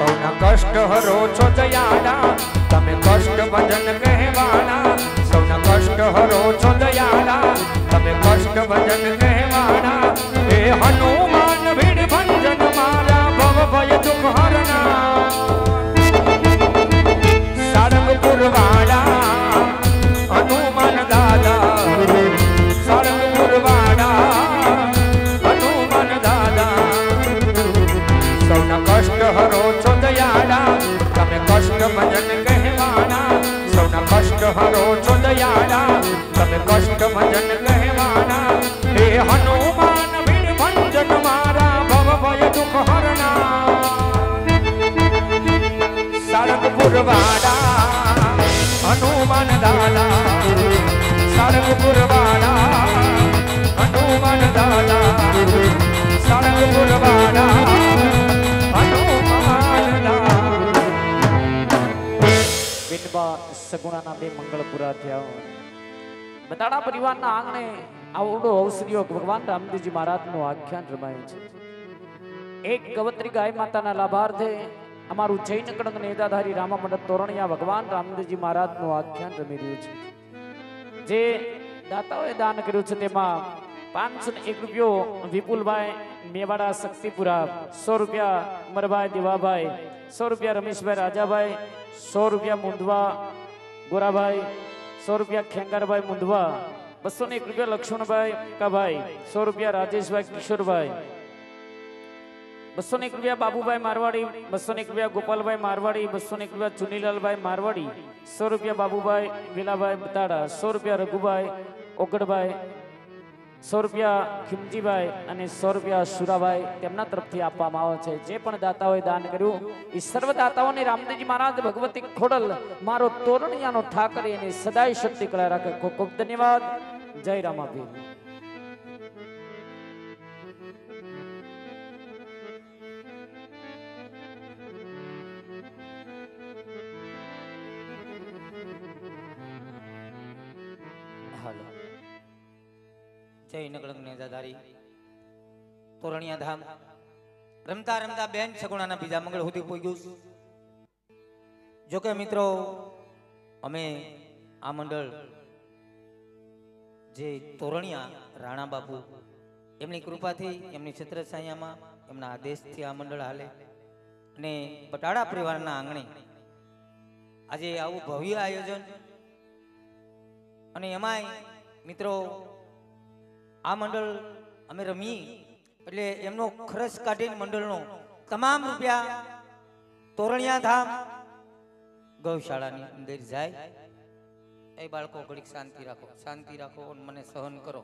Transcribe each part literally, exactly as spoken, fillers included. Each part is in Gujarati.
સૌના કષ્ટ હરો છો દયાળા તમે કષ્ટ ભજન કહેવાના સૌના કષ્ટ હરો છો દયાળા તમે કષ્ટ ભજન કહેવાના હે હનુમાન ભીડ ભંજન મારા ભવ ભય દુઃખ હરના સારંગપુર વાળા હનુમાન દાદા સારંગપુર વાળા હનુમાન દાદા સૌના કષ્ટ હરો છો દયાળા તમે કષ્ટ ભજન કહેવાના સૌના કષ્ટ હરો છો દયાળા તમે કષ્ટ ભજન કહેવાના હે હનુમાન ભીડ ભંજન મારા ભવ ભય દુઃખ હરના સારંગપુર વાળા હનુમાન દાદા સારંગપુર વાળા હનુમાન દાદા સારંગપુર વાળા હનુમાન દાદા વિનબા સગુણાના બે મંગળ પૂરા થયા બતાડા પરિવારના આંગણે આવડો ઔષધિઓ ભગવાન રામદેવજી મહારાજનું આખ્યાન રમાયું છે એક ગવત્રી ગાય માતાના લાભાર્થે અમારું જૈન કડંગ નેતાધારી રામા મંડળ તોરણિયા ભગવાન રામદેવજી મહારાજનું આખ્યાન રમી રહ્યું છે જે દાતાઓએ દાન કર્યું છે તેમાં પાંચસો ને એક રૂપિયો વિપુલભાઈ મેવાડા શક્તિપુરા સો રૂપિયા ઉમરભાઈ દેવાભાઈ સો રૂપિયા રમેશભાઈ રાજાભાઈ સો રૂપિયા મુંદવા ગોરાભાઈ સો રૂપિયા ખેંગારભાઈ મુંદવા બસો ને એક રૂપિયા લક્ષ્મણભાઈ કાભાઈ સો રૂપિયા રાજેશભાઈ કિશોરભાઈ બસો ને એક રૂપિયા બાબુભાઈ મારવાડી બસો ને એક રૂપિયા ગોપાલભાઈ મારવાડી બસો ને એક રૂપિયા ચુનીલાલભાઈ મારવાડી સો રૂપિયા બાબુભાઈ વેલાભાઈ બતાડા સો રૂપિયા રઘુભાઈ ઓગડભાઈ સો રૂપિયા ખીમજીભાઈ અને સો રૂપિયા સુરાભાઈ તેમના તરફથી આપવામાં આવે છે જે પણ દાતાઓએ દાન કર્યું એ સર્વ દાતાઓને રામદેવજી મહારાજ ભગવતી ખોડલ મારો તોરણિયાનો ઠાકર એને સદાય શક્તિ કળા રાખે. ખૂબ ખૂબ ધન્યવાદ. જય રામાભી. જય નકળંગ નેજાધારી તોરણિયા ધામ રમતા રમતા બેન સગુણાના બીજા મંગળ સુધી પહોંચ્યું. જોકે મિત્રો અમે આ મંડળ જે તોરણિયા રાણા બાપુ એમની કૃપાથી એમની છત્રછાયામાં એમના આદેશથી આ મંડળ હાલે અને બટાડા પરિવારના આંગણે આજે આવું ભવ્ય આયોજન અને એમાંય મિત્રો આ મંડળ અમે રમી એટલે એમનો ખર્ચ કાઢીને મંડળનો તમામ રૂપિયા તોરણિયા ધામ ગૌશાળાની અંદર જાય. એ બાળકો ઘડીક શાંતિ રાખો, શાંતિ રાખો અને મને સહન કરો.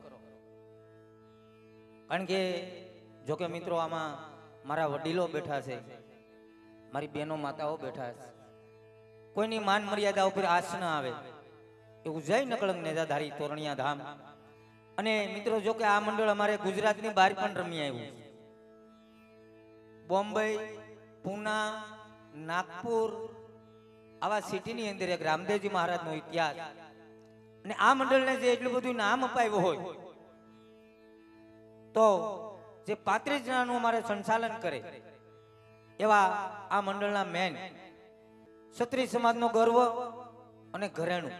કારણ કે જોકે મિત્રો આમાં મારા વડીલો બેઠા છે, મારી બહેનો માતાઓ બેઠા છે, કોઈની માન મર્યાદા ઉપર આશ ન આવે એવું જય નકળંગ નેજાધારી તોરણિયા ધામ. અને મિત્રો જો કે આ મંડળ અમારે ગુજરાતની બહાર પણ રમી આવ્યું છે. બોમ્બે, પૂના, નાગપુર આવા સિટીની અંદર એક રામદેવજી મહારાજનો ઇતિહાસ અને આ મંડળને જે એટલું બધું નામ અપાયું હોય તો જે પાંત્રીસ જણાનું અમારે સંચાલન કરે એવા આ મંડળના મેન ક્ષત્રિય સમાજનો ગર્વ અને ઘરેણું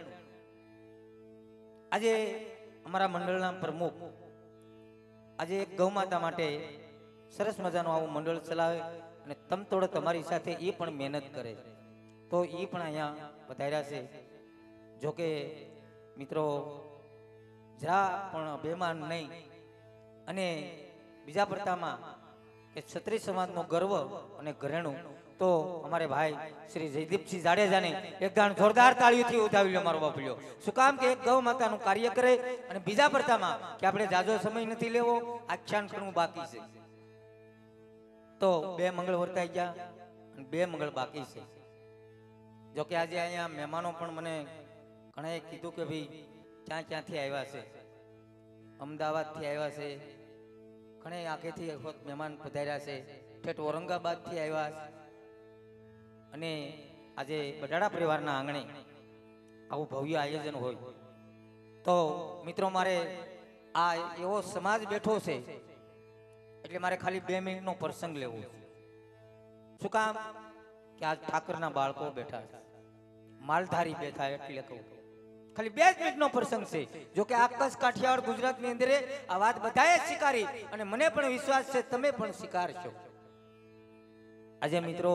આજે અમારા મંડળના પ્રમુખ આજે એક ગૌમાતા માટે સરસ મજાનું આવું મંડળ ચલાવે અને તમતોડ તમારી સાથે એ પણ મહેનત કરે તો એ પણ અહીંયા પધાર્યા છે. જોકે મિત્રો જરા પણ અભિમાન નહીં અને બીજા પડતામાં કે ક્ષત્રિય સમાજનો ગર્વ અને ઘરેણું તો અમારે ભાઈ શ્રી જયદીપસિંહ જાડેજાને એક ગાણ જોરદાર તાળીઓથી ઉઠાવી લો મારો બાપલ્યો. શું કામ કે એક ગૌ માતાનું કાર્ય કરે અને બીજા પડતામાં કે આપણે જાજો સમય નથી લેવો, આખ્યાન કરવું બાકી છે. તો બે મંગળ વર્તાઈ ગયા અને બે મંગળ બાકી છે. જોકે આજે અહીંયા મહેમાનો પણ મને ઘણાએ કીધું કે ભાઈ ક્યાં ક્યાંથી આવ્યા છે, અમદાવાદથી આવ્યા છે, ઘણે આખેથી મહેમાન પધાર્યા છે, ઠેઠ ઔરંગાબાદથી આવ્યા છે. અને આજે બટાડા પરિવારના આંગણે આવું ભવ્ય આયોજન હોય તો મિત્રો મારે આ એવો સમાજ બેઠો છે એટલે મારે ખાલી બે મિનિટનો પ્રસંગ લેવો. શું કામ કે આજ ઠાકરના બાળકો બેઠા છે, માલધારી બેઠા, એટલે કહું ખાલી બે જ મિનિટનો પ્રસંગ છે. જો કે આકાશ કાઠિયાવાડ ગુજરાતની અંદર આ વાત બધાએ સ્વીકારી અને મને પણ વિશ્વાસ છે તમે પણ સ્વીકારશો. આજે મિત્રો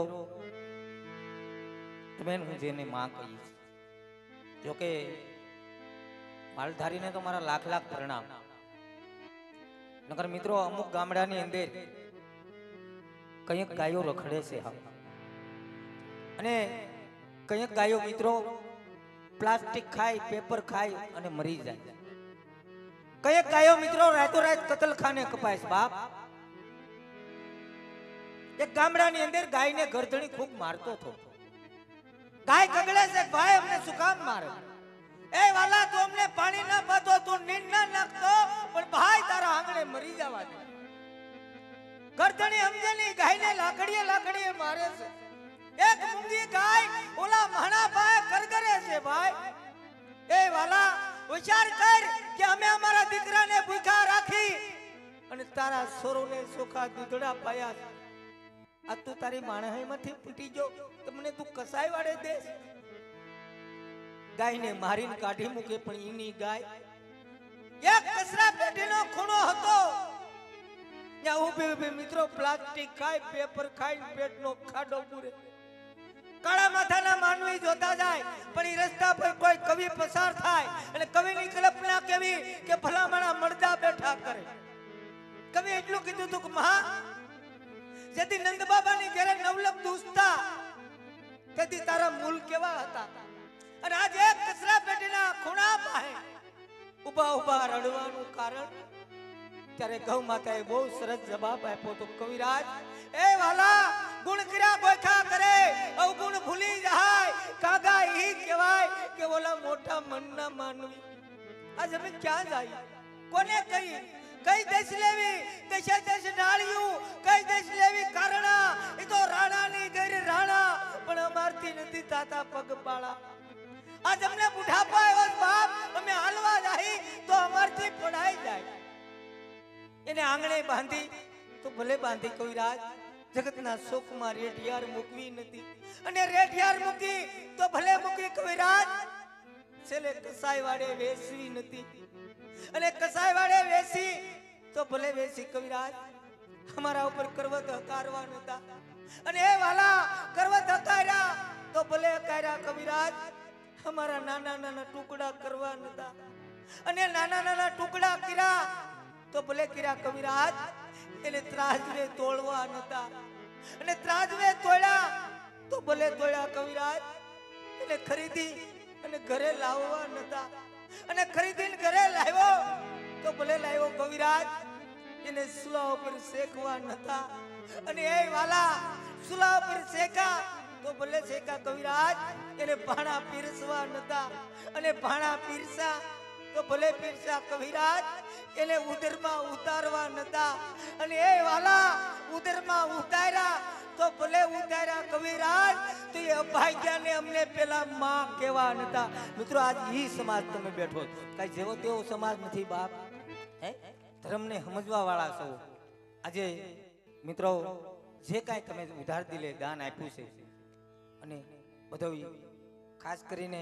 તમે હું જેને માં કહીશ, જો કે માલધારીને તો મારા લાખ લાખ પ્રણામ. નકર મિત્રો અમુક ગામડાની અંદર કંઈક ગાયો રખડે છે હા, અને કંઈક ગાયો મિત્રો પ્લાસ્ટિક ખાય, પેપર ખાય અને મરી જાય. કંઈક ગાયો મિત્રો રાતોરાત કતલખાને કપાય છે બાપ. એક ગામડાની અંદર ગાયને ગરદણી ખૂબ મારતો હતો. ગાય કગળે છે, ભાઈ અમને શું કામ મારે? એ વાલા તું અમને પાણી ના પાતો, તું નીંદ ના નાખતો, પણ ભાઈ તારા આંગણે મરી જવા દે. ગરદણી સમજે નહીં, ગાયને લાકડીએ લાકડીએ મારે છે. એક મૂંગી ગાય ઓલા મહાણા ભાઈ કરગરે છે ભાઈ. એ વાલા વિચાર કર કે અમે અમારા દીકરાને ભૂખ્યા રાખી અને તારા સોરોને સોખા દૂધડા પાયા છે. આ તું તારી માણસાઈમાંથી ફૂટી ગયો તો મને તું કસાઈ વાળે દે. ગાયને મારીને કાઢી મૂકે પણ ઈની ગાય એક કચરા પેટીનો ખૂણો હતો, ત્યાં ઊભી ઊભી મિત્રો પ્લાસ્ટિક ખાય, પેપર ખાય, પેટનો ખાડો પૂરે. કાળા માથાના માનવી જોતા જાય, પણ એ રસ્તા પર કોઈ કવિ પસાર થાય અને કવિની કલ્પના કેવી કે ભલામણા મળદા બેઠા કરે. કવિ એટલું કીધું હતું કે મહા જેથી નંદ બાબાની ઘરે નવલખ દુસતા તેથી તારા મૂલ કેવા હતા. અને આજે એક કચરા પેટીના ખૂણા પાસે ઉભા ઉભા રડવાનું કારણ. ત્યારે ગૌ માતાએ બહુ સરસ જવાબ આપ્યો તો કવિરાજ એ વાલા ગુણ કર્યા ગોખા કરે, અવગુણ ભૂલી જાય. કાગા ઈ કહેવાય કે ઓલા મોટા મનના માનવી. આજ અમે ક્યાં જાય, કોને કહી? કઈ દેશ લેવી? દેશે દેશ ડાળ્યું. કઈ દેશ લેવી કારણા? એ તો રાણાની ગેર રાણા, પણ અમારથી નથી તાતા પગપાળા. આજ અમને બુઢાપા આવ્યો બાપ, અમે હાલવા જાય તો અમારથી પડાઈ જાય. એને આંગણે બાંધી તો ભલે બાંધી કવિરાજ, જગતના સુખમાં રેઢિયાર મૂકવી નથી. અને રેઢિયાર મૂકી તો ભલે મૂકી કવિરાજ, છેલ્લે કસાઈ વાડે વેસવી નથી. અને કસાઈ વાડે વેસી તો ભલે વેસી કવિરાજ, અમારા ઉપર કરવત હકારવા નતા. અને એ વાલા કરવત હકાર્યા તો ભલે હકાર્યા કવિરાજ, અમારા નાના નાના ટુકડા કરવા નતા. અને નાના નાના ટુકડા કર્યા તો ભલે કર્યા કવિરાજ, એને ત્રાજવે તોડવા નતા. અને ત્રાજવે તોડ્યા તો ભલે તોડ્યા કવિરાજ, એને ખરીદી અને ઘરે લાવવા નતા. અને ખરીદીને ઘરે લાવ્યો તો ભલે લાવ્યો કવિરાજ, એને સુલા ઉપર શેકવા નતા. અને એ વાલા સુલા ઉપર શેકા તો ભલે શેકા કવિરાજ, એને ભાણા પીરસવા નતા. અને ભાણા પીરસા તો ભલે પીરસા કવિરાજ, એને ઉદરમાં ઉતારવા નતા. અને એ વાલા ઉદરમાં ઉતાર્યા તો ભલે ઉતાર્યા કવિરાજ, તો એ અભાગ્યાને અમને પેલા માં કેવા નતા. મિત્રો આજ ઈ સમાજ તમે બેઠો, કઈ જેવો તેવો સમાજ નથી બાપ. હે ધર્મને સમજવા વાળા છો. આજે મિત્રો જે કાંઈ તમે ઉધાર દિલે દાન આપ્યું છે, અને બધું ખાસ કરીને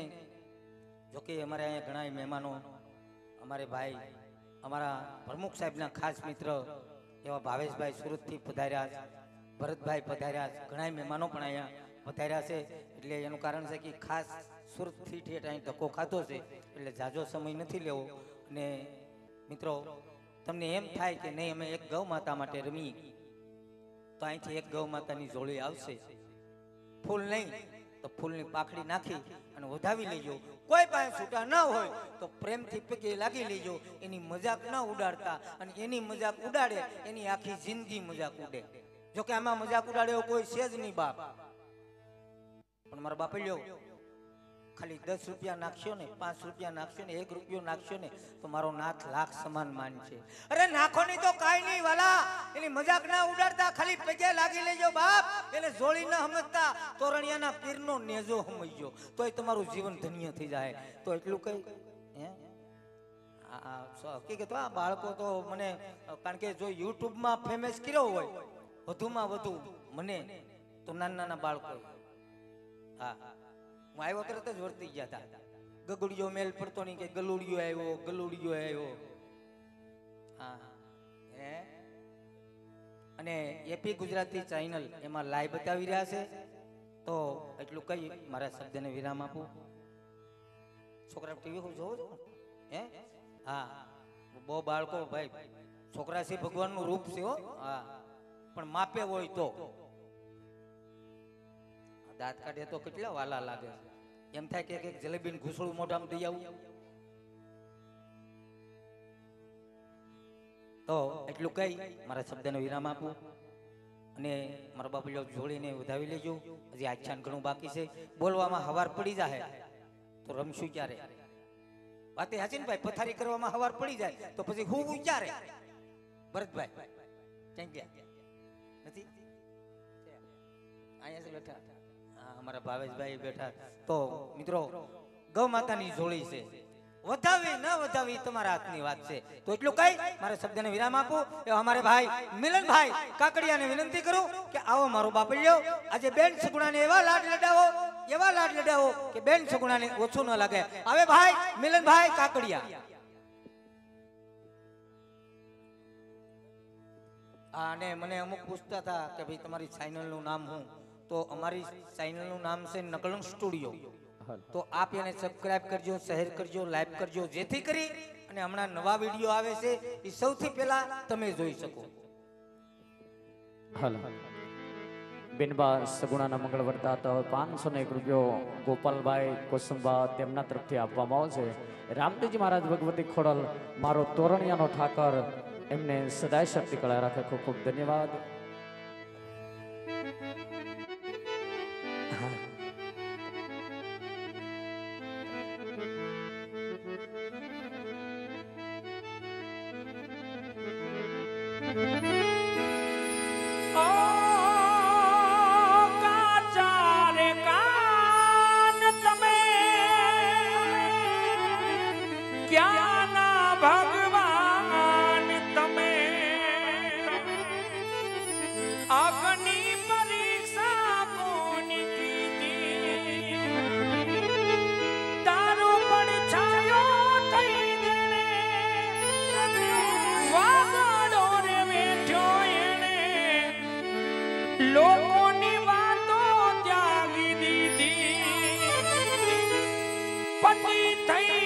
જોકે અમારે અહીંયા ઘણા મહેમાનો, અમારે ભાઈ અમારા પ્રમુખ સાહેબના ખાસ મિત્ર એવા ભાવેશભાઈ સુરતથી પધાર્યા છે, ભરતભાઈ પધાર્યા છે, ઘણા મહેમાનો પણ અહીંયા પધાર્યા છે. એટલે એનું કારણ છે કે ખાસ સુરતથી ઠેઠ અહીં ધક્કો ખાધો છે, એટલે જાજો સમય નથી લેવો. અને મિત્રો તમને એમ થાય કે નહીં અમે એક ગૌ માતા માટે રમી, તો અહીંથી એક ગૌ માતાની જોડી આવશે. ફૂલ નહીં તો ફૂલની પાખડી નાખી અને વધાવી લેજો. કોઈ પાસે છૂટા ના હોય તો પ્રેમથી પગે લાગી લેજો. એની મજાક ના ઉડાડતા, અને એની મજાક ઉડાડે એની આખી જિંદગી મજાક ઉડે. જો કે આમાં મજાક ઉડાડે કોઈ છે જ નહીં બાપ. પણ મારા બાપે લ્યો ખાલી દસ રૂપિયા નાખશો ને, પાંચ રૂપિયા નાખશો ને, એક રૂપિયો નાખશો ને તો મારો નાથ લાખ સમાન માન છે. અરે નાખો નહીં તો કાઈ નહીં વાલા, એની મજાક ના ઉડાડતા, ખાલી પગે લાગી લેજો બાપ. એને જોડી ના સમજતા, તોરણિયાના પીરનો નેજો સમજજો, તોય તમારું જીવન ધન્ય થઈ જાય. તો એટલું કઈ હે હકીકત આ બાળકો તો મને, કારણ કે જો યુટ્યુબમાં ફેમસ કર્યો હોય વધુમાં વધુ મને, તો નાના નાના બાળકો હા હું આવ્યો તરત જ વર્તી ગયા હતા. ગગુડિયો મેલ પડતો નહીં કે ગલુડિયો આવ્યો ગલુડિયો આવ્યો. હા હે અને એપી ગુજરાતી ચેનલ એમાં લાઈવ બતાવી રહ્યા છે. તો એટલું કહી મારા શબ્દને વિરામ આપું. છોકરા ટીવી જોવો છો હે? હા બહુ બાળકો ભાઈ છોકરા છે ભગવાનનું રૂપ છે હો. હા પણ માપે હોય તો દાંત કાઢે તો કેટલા વાલા લાગે. એમ થાય કે એક જલેબી ઘૂસડું મોઢામાં દઈ આવું. તો એટલું કઈ મારા શબ્દને વિરામ આપું અને મારા બાપુઓ જોડીને વધાવી લેજો. હજી આખ્યાન ઘણું બાકી છે. બોલવામાં હવાર પડી જાય તો રમશું ક્યારે? વાતે હાચી ને ભાઈ? પથારી કરવામાં હવાર પડી જાય તો પછી હું ક્યારે? ભરતભાઈ ક્યાં ગયા? નથી અહીંયા છે બેઠા. હા અમારા ભાવેશભાઈ બેઠા. તો મિત્રો ગૌ માતાની જોડી છે. વધાવી ન વધાવી તમારા હાથની વાત છે. તો એટલું કઈ મારા શબ્દને વિરામ આપું. એ અમારે ભાઈ મિલનભાઈ કાકડિયાને વિનંતી કરું કે આવો મારો બાપલ્યો આજે બેન સગુણાને એવા લાડ લડાવો એવા લાડ લડાવો કે બેન સગુણાને ઓછું ન લાગે. હવે ભાઈ મિલનભાઈ કાકડિયા. અને મને અમુક પૂછતા હતા કે ભાઈ તમારી ચેનલનું નામ શું? તો અમારી ચેનલનું નામ છે નકલંગ સ્ટુડિયો. તો આપ એને સબસ્ક્રાઇબ કરજો, શેર કરજો, લાઈક કરજો, જેથી કરી અને હમણાં નવા વિડીયો આવે છે એ સૌથી પહેલા તમે જોઈ શકો. હાલ બેનબા સગુણાના મંગળ વર્તાતા હોય પાંચસો ને એક રૂપિયો ગોપાલભાઈ કુસુંબા તેમના તરફથી આપવામાં આવશે. રામદેવજી મહારાજ ભગવતી ખોડલ મારો તોરણિયાનો ઠાકર એમને સદાય શક્તિ કળા રાખે. ખૂબ ખૂબ ધન્યવાદ. ભગવાન તમે અગ્નિ પરીક્ષા કોની કીધી તારો પડછાયો થઈ જણે વાગડો રે બેઠ્યો એને લોકોની વાતો ત્યાગી દીધી પતિ થઈ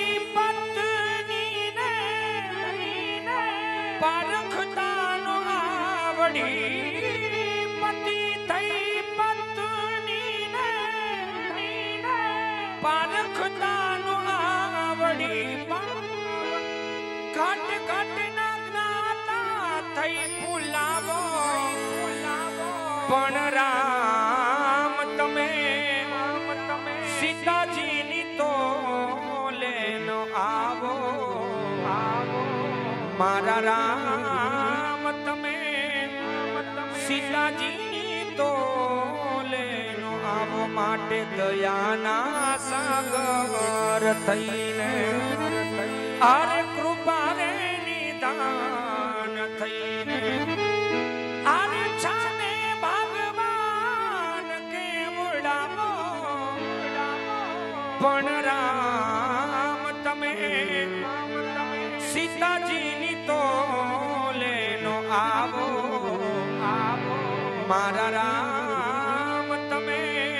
પારખતાનો આવડી પતિ થઈ પત્નીને પારખતાનો આવડી ઘટ ઘટ ના જ્ઞાતા થઈ ફૂલાવો પણ રામ તમે સીતાજીની તો લેનો આવો મારા રામ તમે સીતાજી તો લેનો આવો માટે દયાના સાગર થઈને અરે કૃપા રે નિદાન થઈને અરે છાને ભગવાન કે ઉડાવો પણ રામ તમે સીતાજીની તો લેનો આવો આવો મારા રામ તમે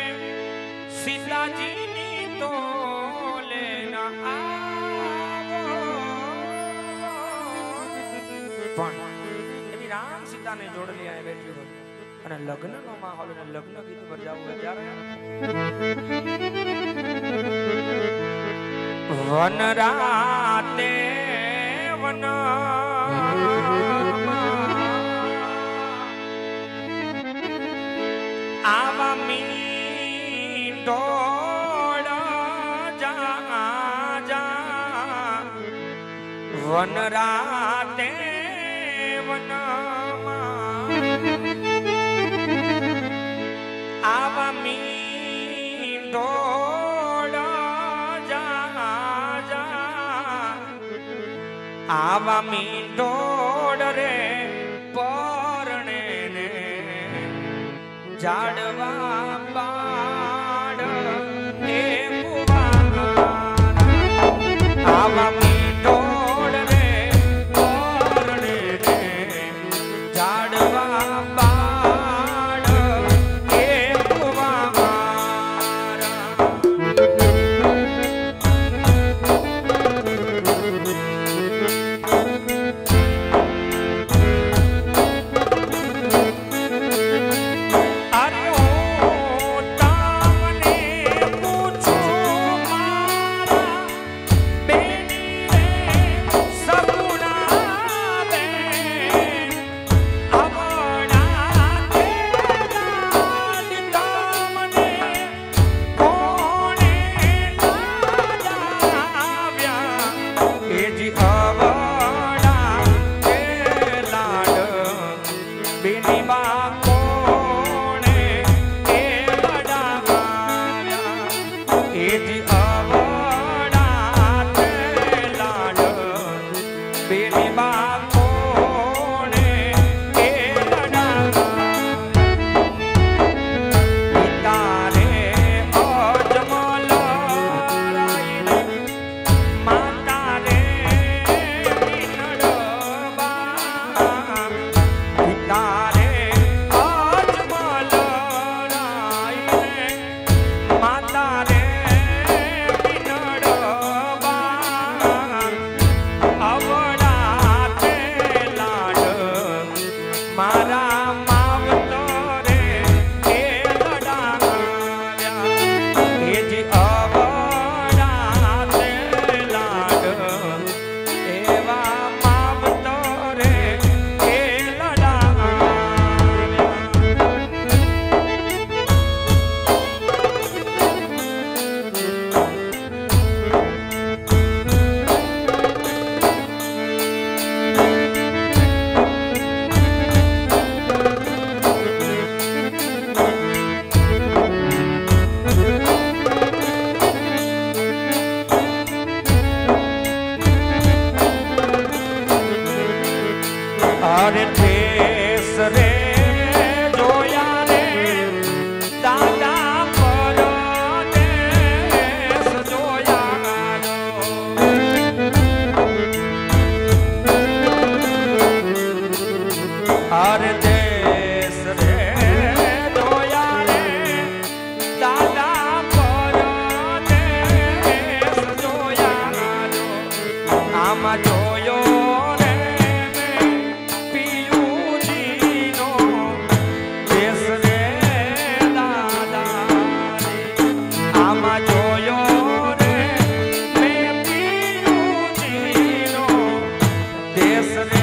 સીતાજીની તો લેનો આવો. પણ એની રામ સીતાને જોડલી આ બેઠી હોય અને લગ્નનો માહોલ અને લગ્ન ગીત પર જવું ત્યારે વન રાતે વન આવા મીંડોળ જા જા વન રાતે વનમાં આવા મીંડોળ આવા મીંડોળ રે પરણે ને ઝાડવા બાળ આમાં જોયો રે મેં પીયું જીનો દેશ રે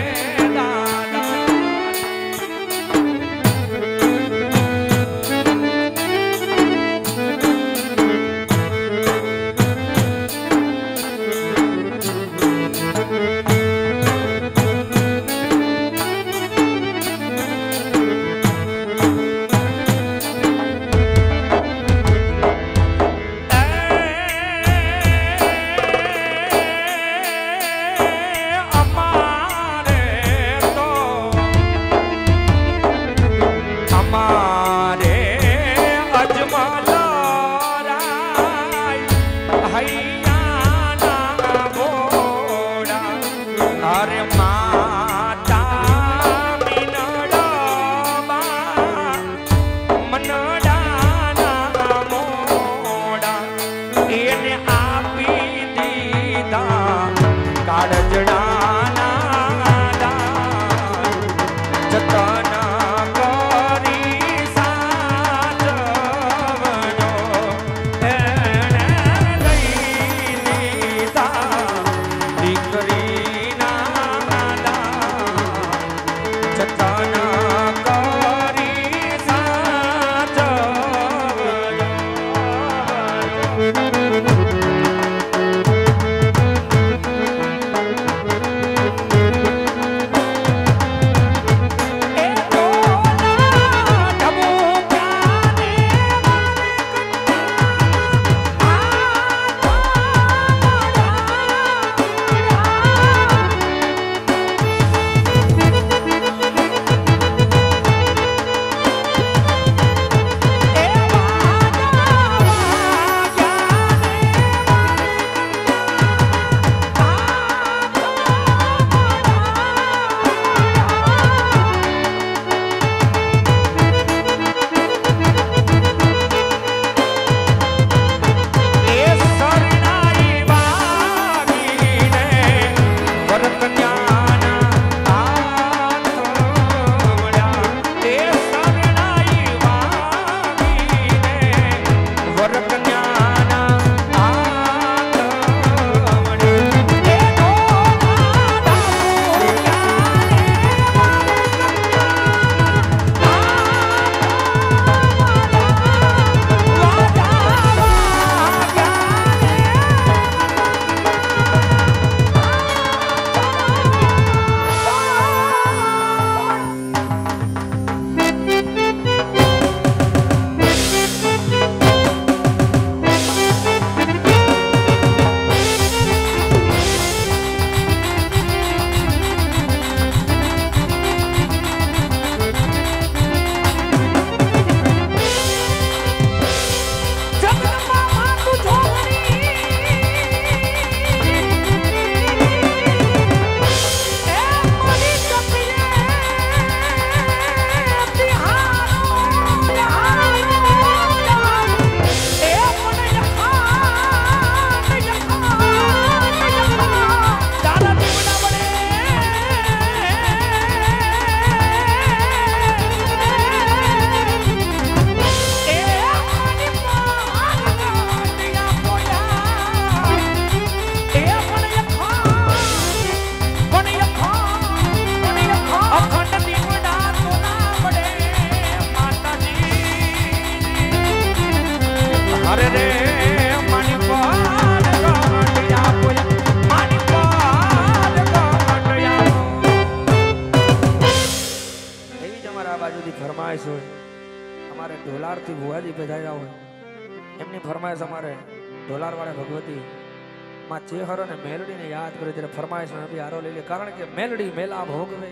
ચેહર અને મેલડીને યાદ કરે ત્યારે ફરમાઈશ નબી હારો લઈ લે કારણ કે મેલડી મેલા ભોગવે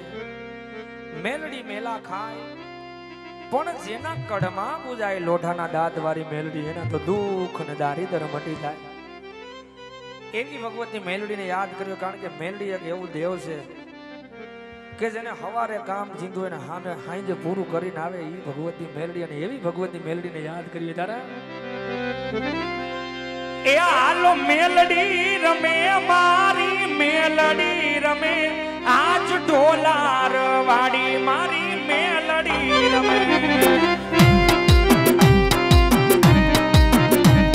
મેલડી મેલા ખાય પણ જેના કડમાં પૂજાય લોઢાના દાંત વાળી મેલડી એના તો દુઃખ અને દારિદ્ર મટી જાય એવી ભગવતી મેલડીને યાદ કર્યો કારણ કે મેલડી એક એવું દેવ છે કે જેને હવારે કામ જીંદું એને હામે હાંજે પૂરું કરીને આવે એ ભગવતી મેલડી અને એવી ભગવતી મેલડીને યાદ કરીએ ત્યારે એ આલો મેલડી રમે મારી મેલડી રમે આજ ઢોલાર વાડી મારી મેલડી રમે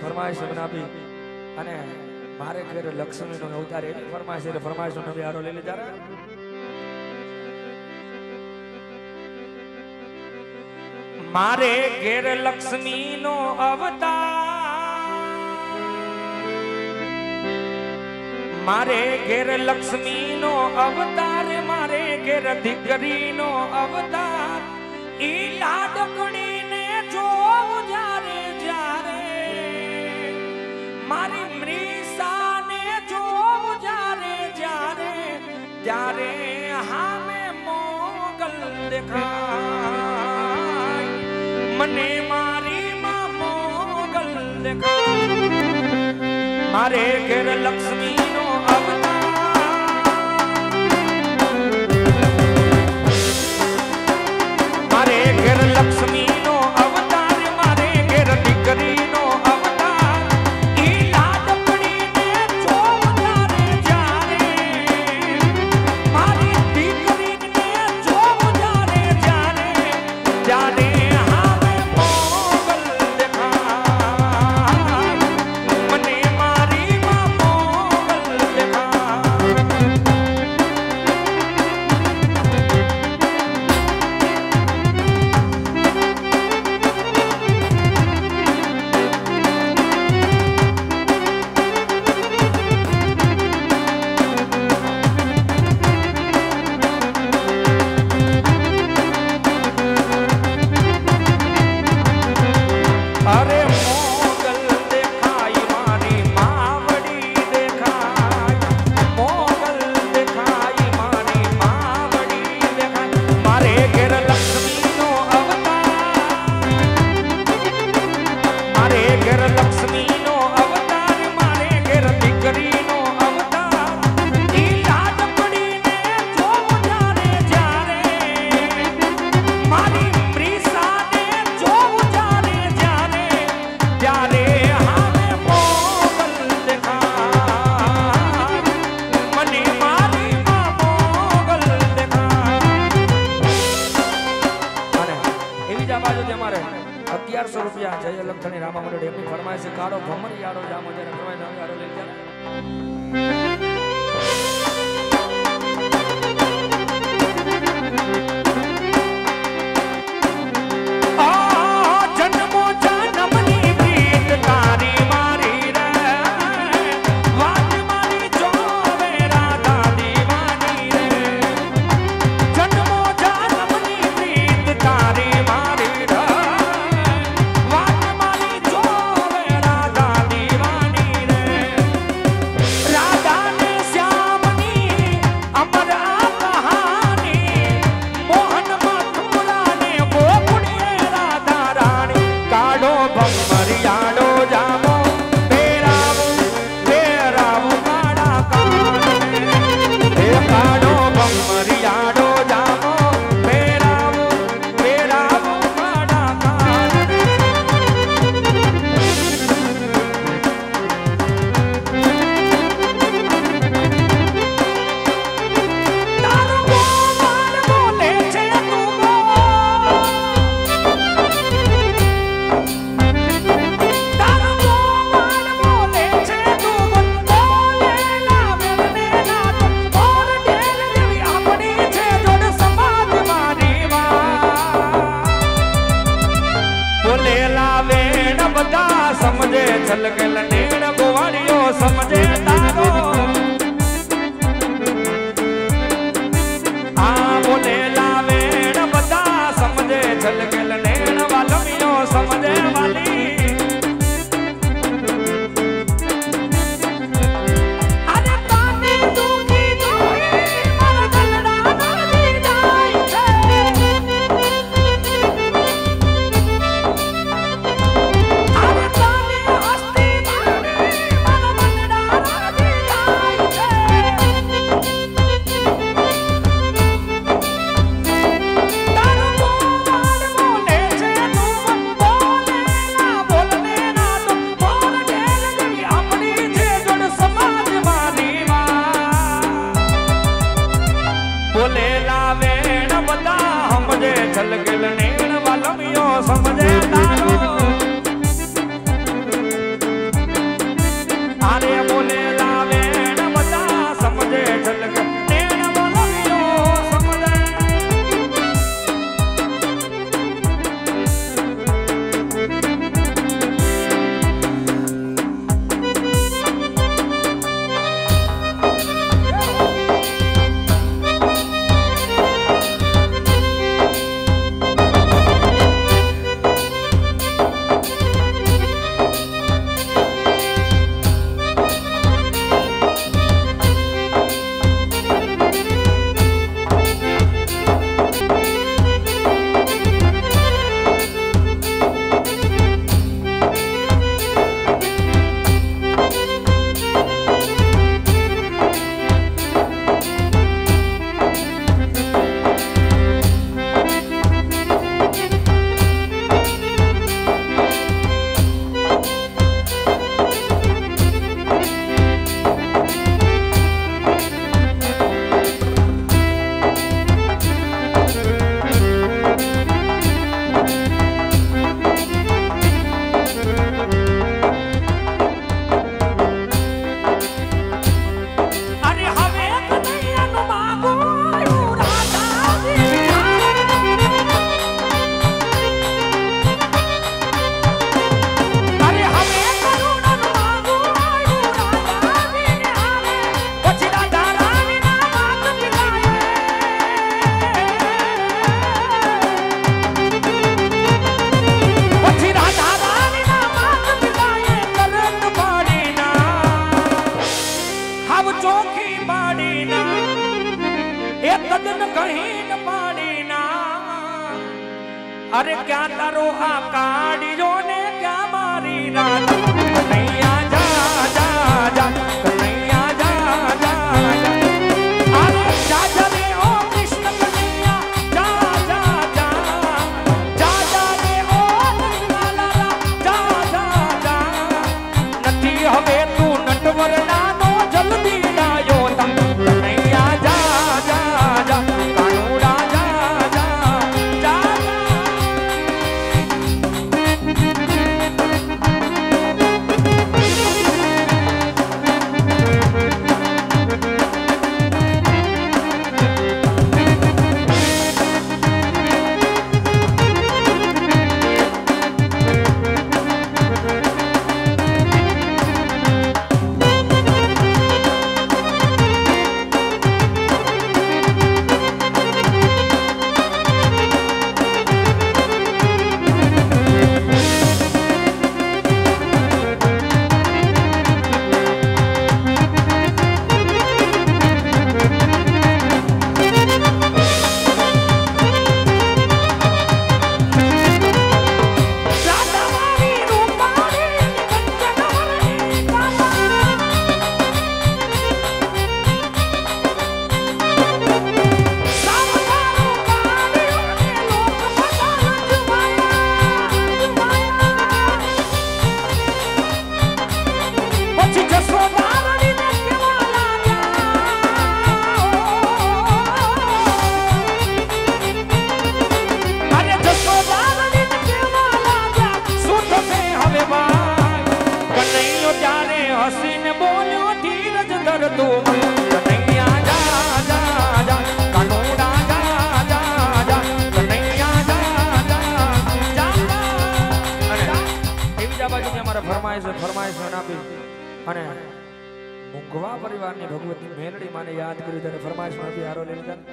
ફરમાઈશ મને આપી અને મારે ઘરે લક્ષ્મીનો અવતાર એવી ફરમાઈશ એટલે ફરમાઈશનો નવી હારો લઈ લીધા મારે ઘેર લક્ષ્મીનો અવતાર મારે ઘેર લક્ષ્મીનો અવતાર મારે ઘેર દીકરીનો અવતાર ઈ લાડકડીને જોઉં જ્યારે જ્યારે મારી મરીસાને જોઉં જ્યારે જ્યારે ત્યારે હામે મોગલ દેખાય મને મારી માં મોગલ દેખાય મારે ઘેર લક્ષ્મીનો લક્ષ્મીનો અવતાર મારે ઘેર દીકરીનો અવતાર ઈ લાડકડીને જોઉં જ્યારે જ્યારે મારી દીકરીને જોઉં જ્યારે જ્યારે ત્યારે હામે મોગલ દેખાય મને મારી માં મોગલ દેખાય અરે મોગલ દેખાય મારી માવડી દેખાય મોગલ દેખાય મારી માવડી દેખાય મારે ઘેર લક્ષ્મીનો અવતાર મારે ઘેર લક્ષ્મીનો અવતાર મારે ઘેર દીકરીનો અવતાર ઈ લાડકડીને જોઉં જ્યારે જ્યારે મારી પ્રીસાને જોઉં જ્યારે જ્યારે ત્યારે હામે મોગલ દેખાય મને મારી માં મોગલ દેખાય અને એવી જ આ બાજુથી અમારે અગિયારસો રૂપિયા જય લખણી રામા મંડળ એમની ફરમાઈશ છે કાળો ભમર યારો જામો જ્યારે ફરમાઈશ નવ યારો લઈ જાય જન્મો જન્મની પ્રીત તારી મારી રે વાત મારી જોવે રાધા દીવાની રે જન્મો જન્મની પ્રીત તારી મારી રે વાત મારી જોવે રાધા દીવાની રે રાધાને શ્યામની અમર આ કહાની મોહન મથુરાને ગોકુળીએ રાધા રાણી કાળો ભમરિયાડો જામો પેરાવું પેરાવું કાળા કાળને હે કાળો ભમરિયાડો જામો પેરાવું પેરાવું કાળા કાળને તારો ગોવાળ બોલે છે તું બોલ તારો ગોવાળ બોલે છે તું બોલ બોલે લાવે મને લાતો ઓર ઢેલ જેવી આપણી છે જોડ સમાજ મારી માં બોલે લાવે ન બધા સમજે છલકેલ નેણ ગોવાળીઓ સમજે તારો આ બોલે લાવે ન બધા સમજે છલકેલ નેણ વાલમીઓ સમજે વાલી અરે તાને દુખી દુખી મારા દલડા નાની જાય છે અરે તાને હસ્તી મારી મારા દલડા कहीं न पाड़ी ना अरे क्या तारो आ काड़ियों ने क्या मारी रात कन्हैया जा जा जा कन्हैया जा जा जा अरे जा जा रे ओ कृष्ण कन्हैया जा जा जा जा जा रे ओ लाला जा जा जा नथी हवे तू नटवर नानो जल्दी लायो तम कन्हैया जा जा जा कानूड़ा जा जा जा हसीन बोलो धीरज धर तू कन्हैया जा जा जा कानूड़ा जा जा जा कन्हैया जा जा जा अरे एवी जा बाजू हमारा फरमाइश फरमाइश આપી અને મુંગવા પરિવારની ભગવતી મેલડી માને યાદ કરી ત્યારે ફરમાઈશ માંથી હારો લઈ લીધા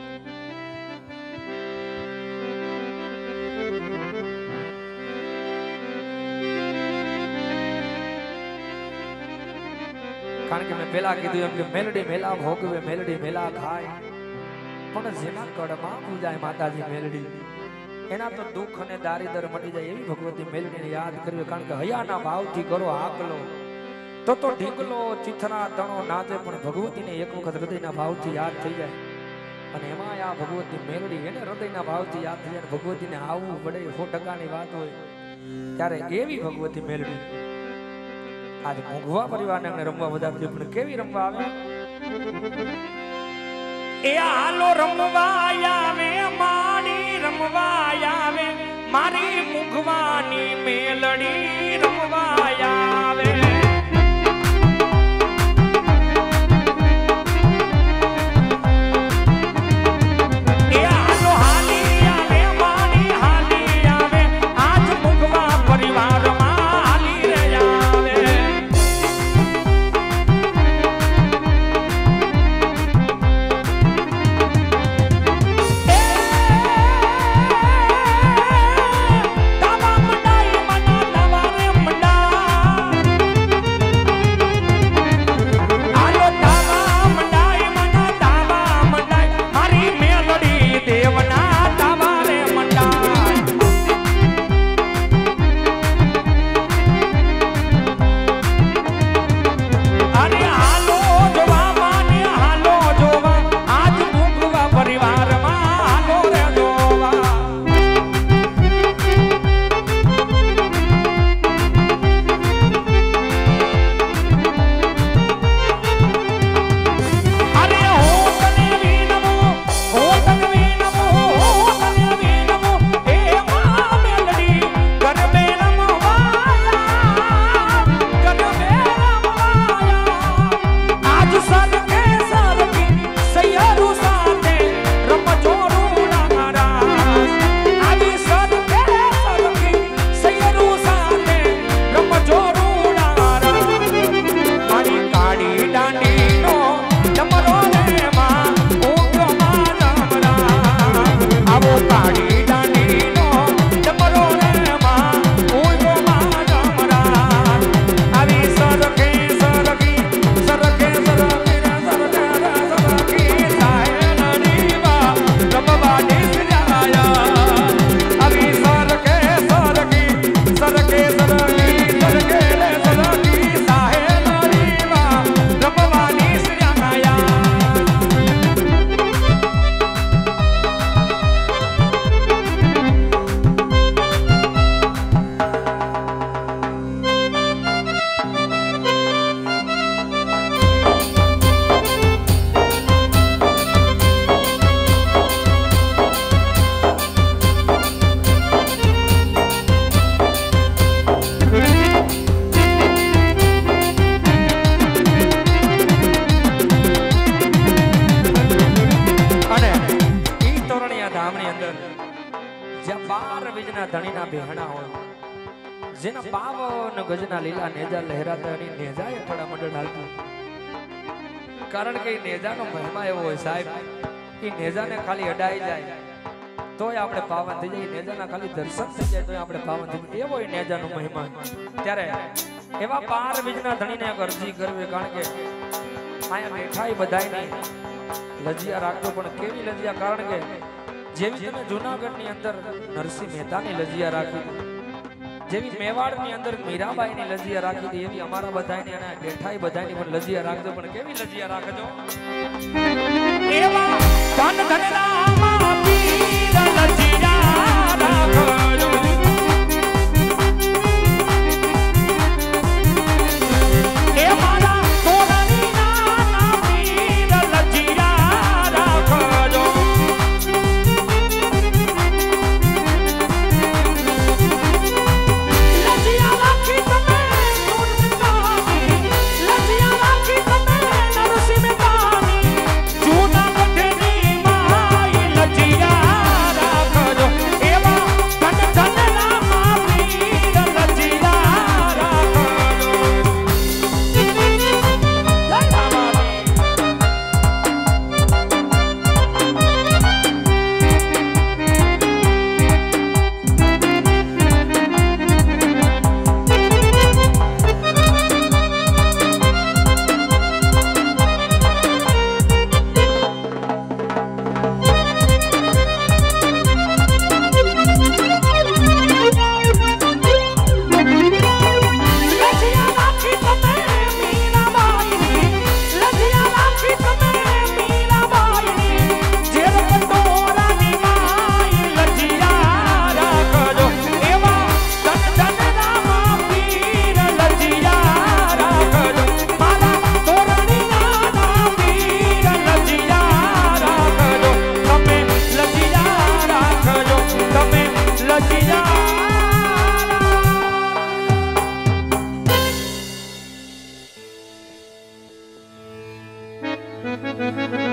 કારણ કે મેં પહેલા કીધું એમ કે મેલડી મેલા ભોગવે મેલડી મેલા ખાય પણ જેના કડમાં પૂજાય માતાજી મેલડી એના તો દુઃખ અને દારિદ્ર મટી જાય એવી ભગવતી મેલડીને યાદ કરવી કારણ કે હયાના ભાવથી કરો હાકલો તો તો ઢીંગલો ચિથરા તણો નાચે પણ ભગવતીને એક વખત હૃદયના ભાવથી યાદ થઈ જાય અને એમાં આ ભગવતી મેલડી એને હૃદયના ભાવથી યાદ થઈ જાય ભગવતીને આવવું પડે સો ટકાની વાત હોય ત્યારે એવી ભગવતી મેલડી आज मोघवा परिवार ने रमवा વધારજો પણ કેવી રમવા આવે એ આલો રમવા આવે મારી રમવા આવે મારી મુઘવાની મેલડી રમવા આવે એ આલો હાલી આવે મારી હાલી આવે આજ મુઘવા પરિવારમાં હાલી રે આવે જેના પાવન ગજના લીલા નેજા લહેરાતા અને નેજા થોડા મંડળ હાલતું કારણ કે નેજાનો મહિમા એવો હોય સાહેબ કે નેજાને ખાલી અડાઈ જાય તોય આપણે પાવન થઈ જાય નેજાના ખાલી દર્શન થઈ જાય તોય આપણે પાવન થઈ જાય એવો નેજાનો મહિમા ત્યારે એવા પાર બીજના ધણીને એક અરજી કરવી કારણ કે આયા બેઠાઈ બધાયની લજિયા રાખતો પણ કેવી લજિયા કારણ કે જેવી તમે જૂનાગઢની અંદર નરસિંહ મહેતાની લજિયા રાખી જેવી મેવાડની અંદર મીરાબાઈની લજિયા રાખી હતી એવી અમારા બધાની અને બેઠાઈ બધાની પણ લજિયા રાખજો પણ કેવી લજિયા રાખજો એવા ધન ધનના પીર લજિયા રાખજો Thank you.